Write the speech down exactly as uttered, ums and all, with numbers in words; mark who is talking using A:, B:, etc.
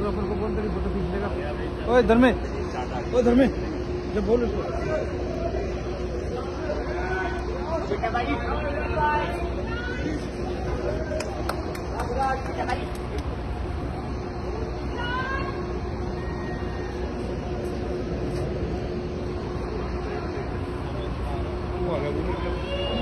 A: Photographer को बोल तेरी फोटो खींच लेगा। ओए धर्मे, ओए धर्मे, जब बोल उसको। वो आ गया।